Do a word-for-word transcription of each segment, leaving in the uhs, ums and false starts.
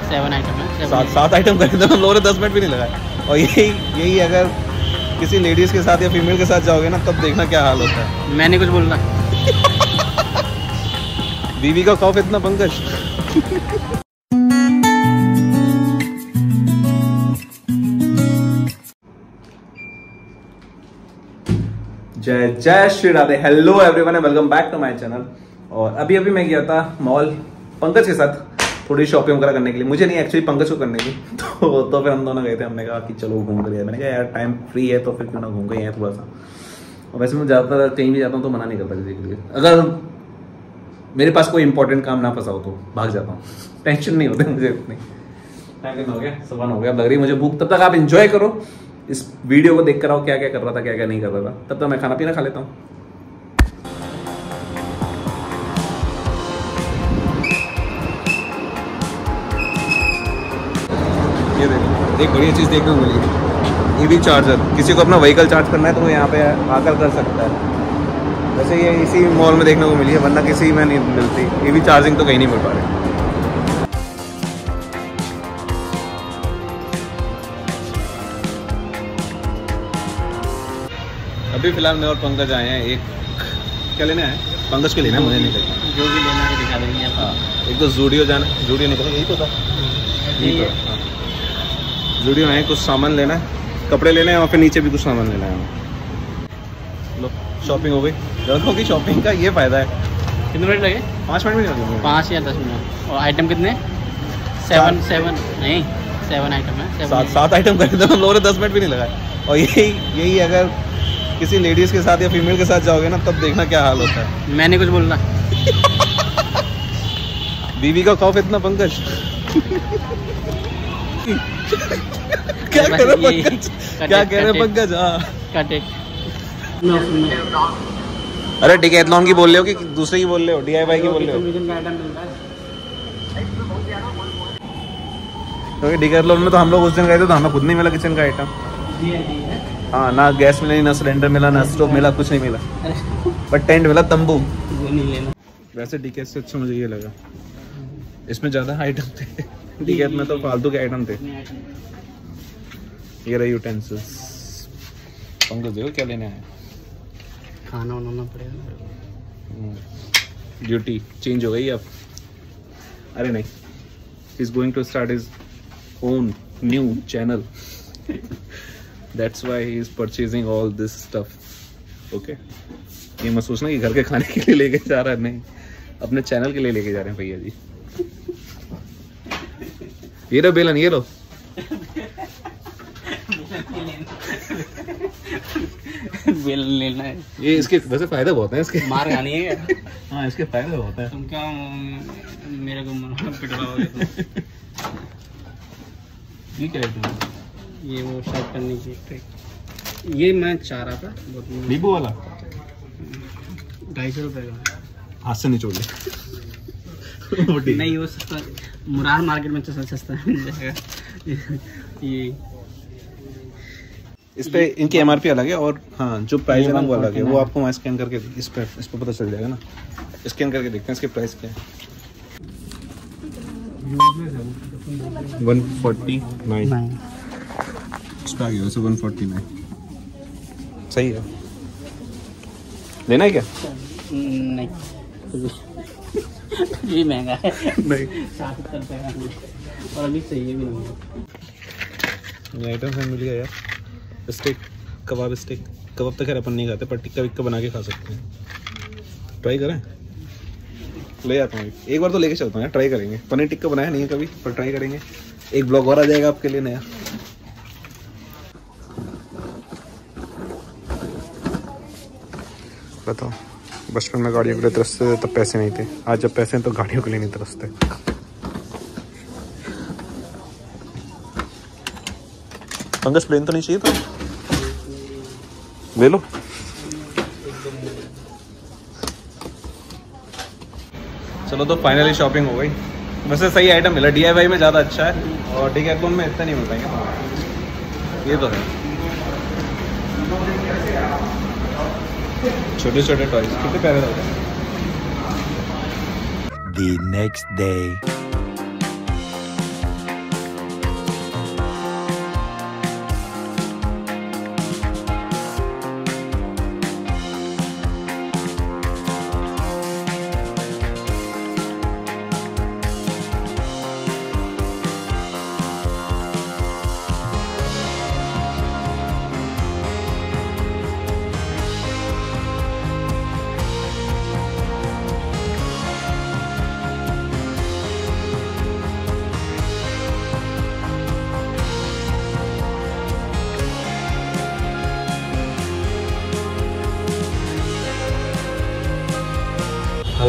Seven item है। सात सात आइटम खरीदे तो लोगों ने दस मिनट भी नहीं लगाए। और यही यही अगर किसी लेडीज़ के साथ या फीमेल के साथ जाओगे ना, तब देखना क्या हाल होता है। मैं नहीं कुछ बोल रहा। बीवी का खौफ इतना पंकज। जय जय Shri Radhe. Hello everyone and welcome back to my channel. और अभी अभी मैं गया था मॉल पंकज के साथ थोड़ी शॉपिंग वगैरह करने के लिए। मुझे नहीं, एक्चुअली पंकज को करने की। तो तो फिर हम दोनों गए थे। हमने कहा कि चलो घूम कर। मैंने कहा यार टाइम फ्री है तो फिर क्यों ना घूम के आए थोड़ा सा। और वैसे मैं ज़्यादातर कहीं भी जाता हूँ तो मना नहीं करता किसी के लिए। अगर मेरे पास कोई इंपॉर्टेंट काम ना फंसा हो तो भाग जाता हूँ। टेंशन नहीं होती मुझे इतनी। टाइम हो गया, सुबह हो गया, लग रही मुझे भूख। तब तक आप इंजॉय करो इस वीडियो को देख कर आओ क्या क्या कर रहा था, क्या क्या नहीं कर रहा था। तब तक मैं खाना पीना खा लेता हूँ। ये देखो, एक बढ़िया चीज़ देखने को मिली, ईवी चार्जर। किसी को अपना व्हीकल चार्ज करना है तो वो यहाँ पे आकर कर सकता है। वैसे ये इसी मॉल में देखने को मिली है, वरना किसी में नहीं मिलती। ईवी चार्जिंग तो कहीं नहीं मिल पा रही। अभी फिलहाल मैं और पंकज आए हैं। एक क्या लेने आए? पंकज के लेना है, मुझे नहीं देखना। जो भी लेना है दिखा देंगे आप। हाँ, एक तो जूडियो जाना। जूडियो नहीं पता, यही तो था। यही तो हाँ। जूडियो आए, कुछ सामान लेना है, कपड़े लेने हैं और फिर नीचे भी कुछ सामान लेना है। लो शॉपिंग हो गई। लड़कों की शॉपिंग का ये फ़ायदा है। कितने मिनट लगे? पाँच मिनट भी नहीं लगे। पाँच या दस मिनट। और आइटम कितने? सेवन सेवन नहीं सेवन आइटम है। सात सात आइटम खरीदे तो लोगों ने दस मिनट भी नहीं लगाए। और यही यही अगर किसी लेडीज़ के साथ या फीमेल के साथ जाओगे ना, तब देखना क्या हाल होता है। मैं नहीं कुछ बोल रहा। बीवी का खौफ इतना पंकज। क्या कह रहे पंकज? क्या कह रहे पंकज? हाँ अरे डिकैथलॉन की बोल रहे हो कि दूसरे की बोल रहे हो? डीआईवाई की बोल रहे हो? क्योंकि डिकैथलॉन में तो हम लोग उस दिन गए थे तो हमें खुद नहीं मिला किचन का आइटम। हाँ, ना गैस मिला, ना सिलेंडर मिला, ना स्टोव मिला, कुछ नहीं मिला। बट टेंट मिला, तंबू। वैसे डीके से अच्छा मुझे ये लगा, इसमें ज़्यादा आइटम थे। डीकेथ में तो फालतू के आइटम थे। ये रही यूटेंसिल्स। पंकज देखो क्या लेने आए। खाना बनाना पड़ेगा। ड्यूटी चेंज हो गई अब। अरे नहीं, he is going to start his own new channel. That's why he is purchasing all this stuff. Okay? ये मत सोचना कि घर के खाने के लिए लेके जा रहा है, नहीं, अपने चैनल के लिए लेके जा रहे हैं भैया जी। ये लो बेलन, ये लो। बेलन लेना है। ये इसके वैसे फायदे बहुत हैं इसके। मार खानी है क्या? हाँ, इसके फायदे बहुत हैं। तुम क्या मेरे को पिटवाओगे? ये क्या है? ये वो शार्प करने की ट्रिक। ये मैं चाह रहा था नींबू वाला, ढाई सौ रुपये का। हाथ से निचोड़ ले। नहीं, वो सस्ता मुरार मार्केट में तो सस्ता मिल जाएगा। ये इस पे इनकी एमआरपी अलग है और हाँ जो प्राइस है ना वो अलग है। वो आपको वहाँ स्कैन करके इस पे इस पे पता चल जाएगा ना। स्कैन करके देखते हैं इसके प्राइस क्या है। वन फोर्टी नाइन आ गया वैसे। वन फोर्टी नाइन सही है। लेना है क्या? नहीं, ये महंगा है। नहीं, साठ सत्तर रुपये का। और अभी सही है भी नहीं। ये आइटम हमें मिल गया यार। स्टेक, कबाब स्टेक। कबाब तो खैर अपन नहीं खाते, पर टिक्का विक्का बना के खा सकते हैं। ट्राई करें? ले आता हूँ एक बार तो लेके चलता हूँ यार, ट्राई करेंगे। पनीर टिक्का बनाया नहीं है कभी, पर ट्राई करेंगे। एक ब्लॉग और आ जाएगा आपके लिए नया। बताओ, बचपन में गाड़ियों के लिए तरसते थे तब पैसे नहीं थे। आज जब पैसे हैं तो गाड़ियों के लिए नहीं तरसते। पंकज प्लेन तो नहीं चाहिए था? ले लो। चलो तो फाइनली शॉपिंग हो गई। वैसे सही आइटम मिला। डीआईवाई में ज़्यादा अच्छा है और डिकैथलॉन में इतना नहीं मिल पाएंगे। ये तो है। छोटे छोटे टॉयज कितने प्यारे लगते हैं। The next day.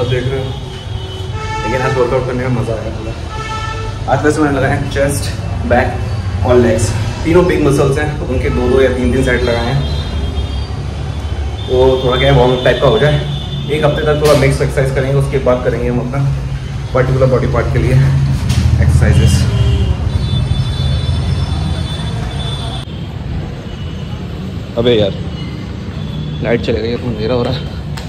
सब देख रहे हो, लेकिन आज वर्कआउट करने का मजा आया पूरा। आज वैसे मैंने लगाया चेस्ट, बैक और लेग्स, तीनों बिग मसल्स हैं, उनके दो दो या तीन तीन सेट लगाए हैं। वो थोड़ा क्या वार्म अप टाइप का हो जाए। एक हफ्ते तक थोड़ा मिक्स एक्सरसाइज करेंगे, उसके बाद करेंगे हम अपना पर्टिकुलर बॉडी पार्ट के लिए एक्सरसाइजेस। अबे यार लाइट चले गई, अपना अंधेरा हो रहा है।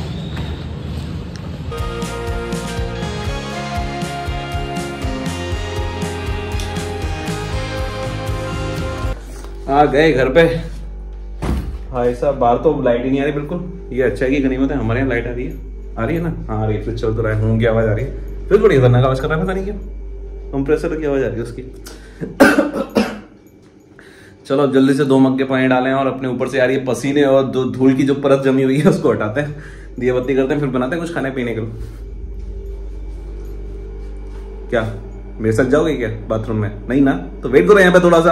आ गए घर पे। भाई साहब बाहर तो लाइट ही नहीं आ रही बिल्कुल। ये अच्छा है कि गनीमत है, हमारे यहाँ लाइट आ रही है। आ रही है ना? हाँ आ रही है। फ्रिज चल तो रहा है, हूँ की आवाज़ आ रही है। फ्रिज बड़ी खतरनाक आवाज़ कर रहा है, पता नहीं क्यों। कंप्रेसर की आवाज़ आ रही है उसकी। चलो जल्दी से दो मग्गे पानी डालें और अपने ऊपर से आ रही है पसीने और दो धूल की जो परत जमी हुई है उसको हटाते हैं, दिया बत्ती करते हैं, फिर बनाते हैं कुछ खाने पीने के लिए। क्या मेरे साथ जाओगे क्या बाथरूम में? नहीं ना? तो वेट करो यहाँ पे थोड़ा सा।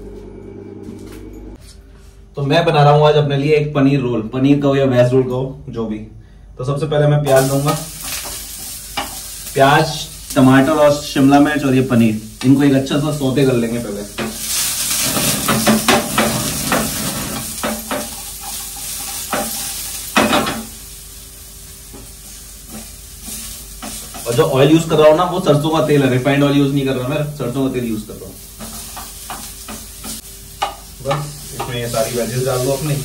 तो मैं बना रहा हूँ आज अपने लिए एक पनीर रोल, पनीर कहो या वेज रोल कहो जो भी। तो सबसे पहले मैं प्याज लूंगा, प्याज, टमाटर और शिमला मिर्च और ये पनीर, इनको एक अच्छा सा सौते कर लेंगे पहले। और जो ऑयल यूज कर रहा हूं ना वो सरसों का तेल है, रिफाइंड ऑयल यूज नहीं कर रहा मैं, सरसों का तेल यूज कर रहा हूं। बस इसमें ये सारी वेजेस डाल दो अपनी।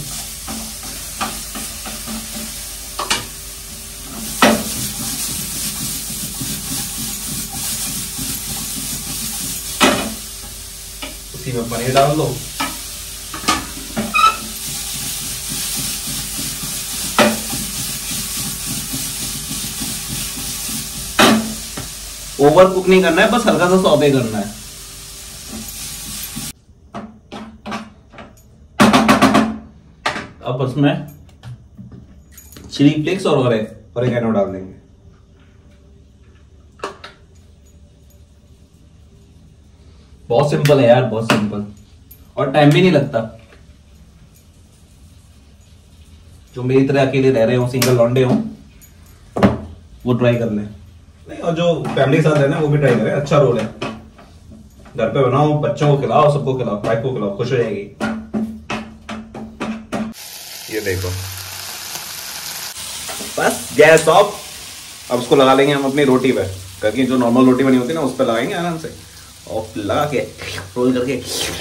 उसी में पनीर डाल दो। ओवर कुक नहीं करना है, बस हल्का सा सौते करना है। अब उसमें चिली फ्लेक्स और ऑरिगेनो डाल देंगे। बहुत सिंपल है यार, बहुत सिंपल, और टाइम भी नहीं लगता। जो मेरी तरह अकेले रह रहे हो, सिंगल लॉन्डे हो, वो ट्राई कर लें। नहीं, और जो फैमिली के साथ रहना वो भी ट्राई करें। अच्छा रोल है, घर पे बनाओ, बच्चों को खिलाओ, सबको खिलाओ, वाइफ को खिलाओ, खुश हो जाएगी। ये देखो, बस गैस ऑफ। अब उसको लगा लेंगे हम अपनी रोटी पे, करके जो नॉर्मल रोटी बनी होती है ना उस पर लगाएंगे आराम से, और लगा के रोल करके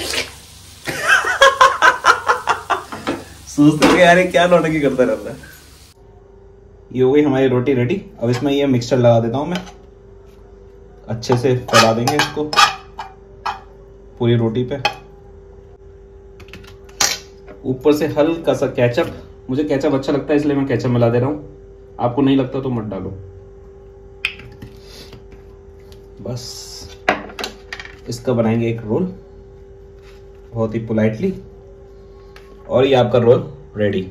सोचते हैं यार क्या नौटंकी करता रहता है। ये हो गई हमारी रोटी रेडी। अब इसमें ये मिक्सचर लगा देता हूं मैं, अच्छे से फैला देंगे इसको पूरी रोटी पे। ऊपर से हल्का सा केचप, मुझे केचप अच्छा लगता है इसलिए मैं केचप मिला दे रहा हूं, आपको नहीं लगता तो मत डालो। बस इसका बनाएंगे एक रोल बहुत ही पोलाइटली, और ये आपका रोल रेडी।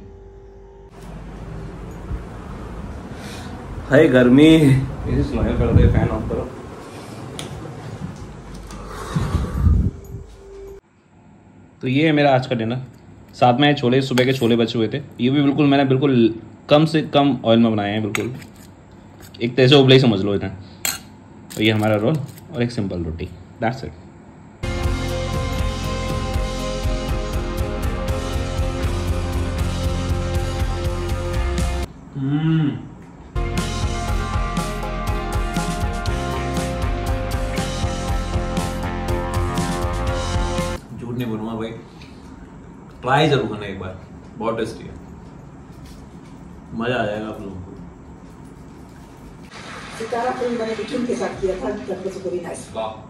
हाय गर्मी, मेरी सुनाई कर दे, फैन ऑफ करो। तो ये है मेरा आज का डिनर। साथ में छोले, सुबह के छोले बचे हुए थे, ये भी बिल्कुल मैंने बिल्कुल कम से कम ऑयल में बनाए हैं, बिल्कुल एक तरह से उबले ही समझ लो इतना। तो ये हमारा रोल और एक सिंपल रोटी, दैट्स इट। हम्म झूठ नहीं बोलूंगा भाई, ट्राई जरूर करना एक बार, बहुत टेस्टी है, मजा आ जाएगा आप लोगों को। सितारा फिल्म मैंने विक्रम के साथ किया था, दैट वाज वेरी नाइस।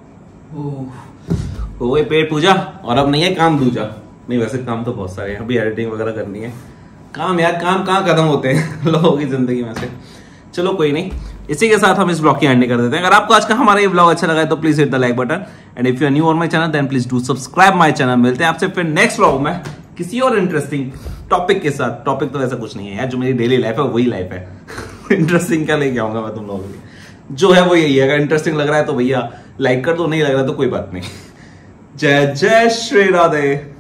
हो गई पेट पूजा, और अब नहीं है काम दूजा। नहीं वैसे काम तो बहुत सारे हैं, अभी एडिटिंग वगैरह करनी है। काम यार, काम कहाँ खत्म होते हैं लोगों की जिंदगी में से। चलो कोई नहीं, इसी के साथ हम इस ब्लॉग की एंडिंग कर देते हैं। अगर आपको आज का हमारा ये ब्लॉग अच्छा लगा है तो please hit the like button, and if you are new on my channel then please do subscribe my channel. मिलते हैं आपसे फिर नेक्स्ट ब्लॉग में किसी और इंटरेस्टिंग टॉपिक के साथ। टॉपिक तो ऐसा कुछ नहीं है यार, जो मेरी डेली लाइफ है वही लाइफ है। इंटरेस्टिंग क्या लेके आऊंगा मैं तुम लोगों के लिए, जो है वो यही है। अगर इंटरेस्टिंग लग रहा है तो भैया लाइक कर दो, नहीं लग रहा तो कोई बात नहीं। जय जय श्री राधे।